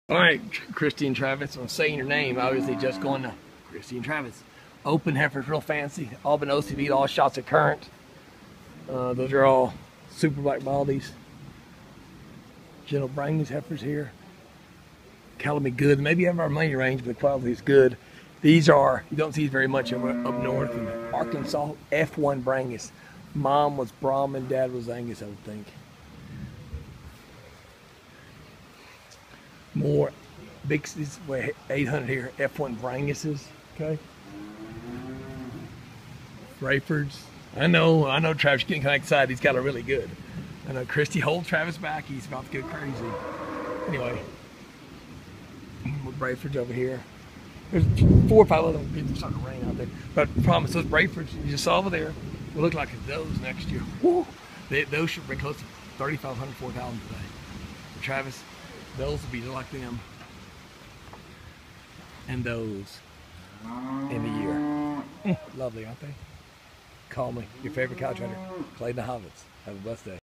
All right, Christy and Travis, I'm saying your name, obviously just going to Christy and Travis. Open heifers, real fancy. All been OCV'd, all shots at current. Those are all super black baldies. Gentle Brangus heifers here. Calamity good. Maybe you have our money range, but the quality is good. These are, you don't see these very much up north in Arkansas. F1 Brangus. Mom was Brahman, dad was Angus, I would think. More big, 800 here, F1 Branguses, okay? Rayfords. I know Travis getting kind of excited. He's got a really good. I know Christy hold Travis back. He's about to go crazy. Anyway, with Brayfords over here. There's 4 or 5 other ones. It's starting to rain out there. But I promise, those Brayfords you just saw over there will look like those next year. Woo! Those should bring close to 3,500, 4,000 today. For Travis, those will be like them. And those in the year. Lovely, aren't they? Call me. Your favorite cow trader, Clayton Havitz. Have a blessed day.